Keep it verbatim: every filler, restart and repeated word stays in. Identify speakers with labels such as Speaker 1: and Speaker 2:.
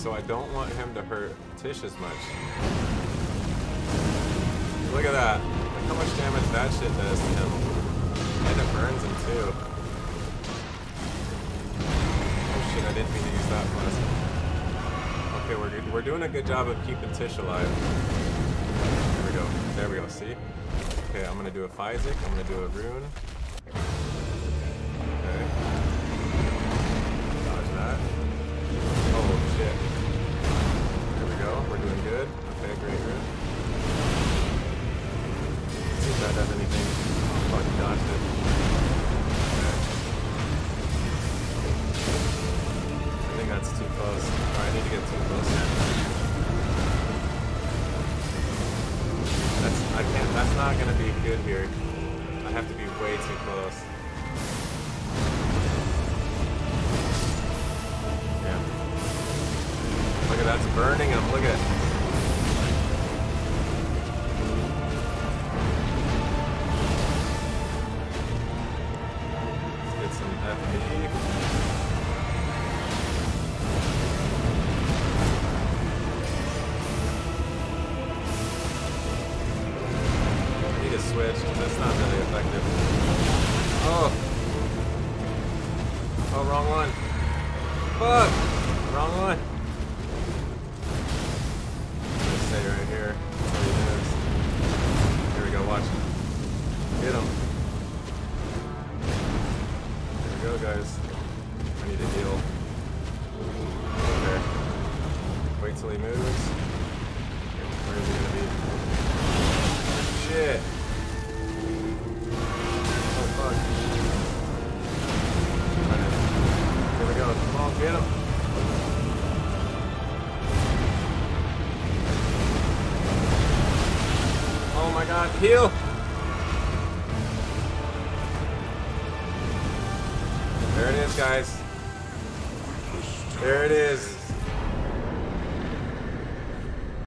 Speaker 1: so I don't want him to hurt Tish as much. Look at that. Look how much damage that shit does to him. And it burns him too. Oh shit, I didn't mean to use that flask. Okay, we're, we're doing a good job of keeping Tish alive. There we go. There we go, see? Okay, I'm gonna do a Physic, I'm gonna do a Rune. Okay. Dodge that. Oh shit. There we go, we're doing good. Okay, great Rune. See if that does anything. Oh fuck, he dodged it. Okay. I think that's too close. Alright, I need to get too close here. That's, I can't, that's not gonna be good here. I have to be way too close. Yeah. Look at that's burning him, look at it. Let's get some F P. Switch, that's not really effective. Oh! Oh, wrong one. Fuck! Wrong one. Let's stay right here. That's all he moves. Here we go, watch. Get him. There we go, guys. I need to heal. Okay. Wait till he moves. Where is he gonna be? Shit! Here we go. Come on, get him. Oh my god, heal! There it is, guys. There it is.